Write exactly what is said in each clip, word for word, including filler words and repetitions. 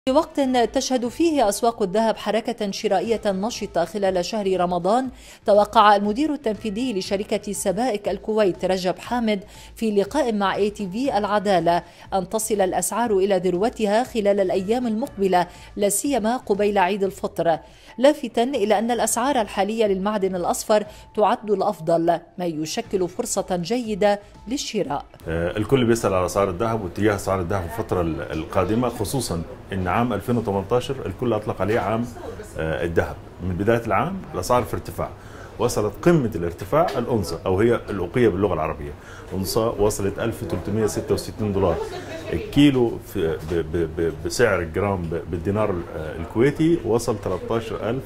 في وقت تشهد فيه أسواق الذهب حركة شرائية نشطة خلال شهر رمضان، توقع المدير التنفيذي لشركة سبائك الكويت رجب حامد في لقاء مع اي تي في العدالة أن تصل الأسعار إلى ذروتها خلال الأيام المقبلة، لا سيما قبيل عيد الفطر، لافتا إلى أن الأسعار الحالية للمعدن الأصفر تعد الأفضل، ما يشكل فرصة جيدة للشراء. الكل بيسأل على أسعار الذهب واتجاه أسعار الذهب في الفترة القادمة، خصوصا أن عام ألفين وثمانية عشر الكل أطلق عليه عام الذهب. من بداية العام الأسعار في ارتفاع، وصلت قمة الارتفاع الأونصة أو هي الأوقية باللغة العربية. أونصة وصلت ألف وثلاثمئة وستة وستين دولار. الكيلو في بسعر الجرام بالدينار الكويتي وصل ثلاثة عشر ألف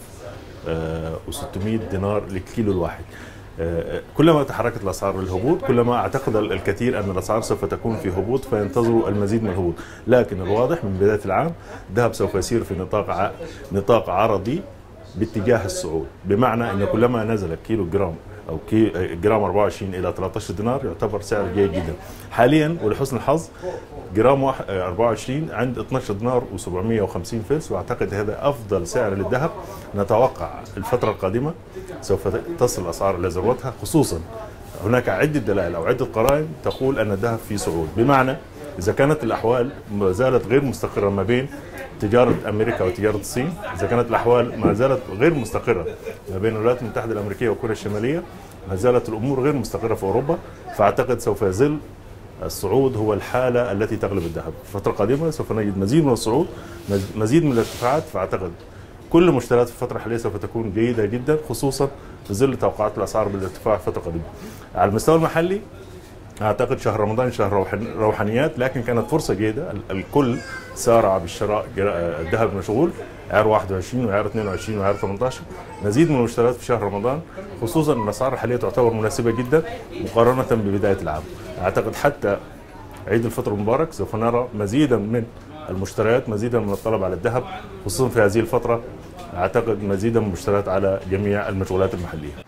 وستمئة دينار للكيلو الواحد. كلما تحركت الاسعار للهبوط كلما اعتقد الكثير ان الاسعار سوف تكون في هبوط، فينتظروا المزيد من الهبوط، لكن الواضح من بدايه العام الذهب سوف يسير في نطاق نطاق عرضي باتجاه الصعود، بمعنى ان كلما نزل كيلو جرام او كي جرام أربعة وعشرين الى ثلاثة عشر دينار يعتبر سعر جيد جدا. حاليا ولحسن الحظ جرام أربعة وعشرين عند اثني عشر دينار وسبعمئة وخمسين فلس، واعتقد هذا افضل سعر للذهب. نتوقع الفتره القادمه سوف تصل الاسعار الى ذروتها، خصوصا هناك عده دلائل او عده قرائن تقول ان الذهب في صعود، بمعنى اذا كانت الاحوال ما زالت غير مستقره ما بين تجاره امريكا وتجاره الصين، اذا كانت الاحوال ما زالت غير مستقره ما بين الولايات المتحده الامريكيه وكوريا الشماليه، ما زالت الامور غير مستقره في اوروبا، فاعتقد سوف يظل الصعود هو الحاله التي تغلب الذهب. في الفتره القادمه سوف نجد مزيد من الصعود، مزيد من الارتفاعات، فاعتقد كل المشتريات في الفتره الحاليه سوف تكون جيده جدا، خصوصا في ظل توقعات الاسعار بالارتفاع في الفتره القادمه. على المستوى المحلي اعتقد شهر رمضان شهر روحانيات، لكن كانت فرصه جيده، الكل سارع بالشراء. الذهب مشغول، عيار واحد وعشرين وعيار اثنين وعشرين وعيار ثمانية عشر، مزيد من المشتريات في شهر رمضان، خصوصا ان الاسعار الحاليه تعتبر مناسبه جدا مقارنه ببدايه العام. اعتقد حتى عيد الفطر المبارك سوف نرى مزيدا من المشتريات، مزيدا من الطلب على الذهب، خصوصا في هذه الفتره. اعتقد مزيدا من المشتريات على جميع المشغولات المحليه.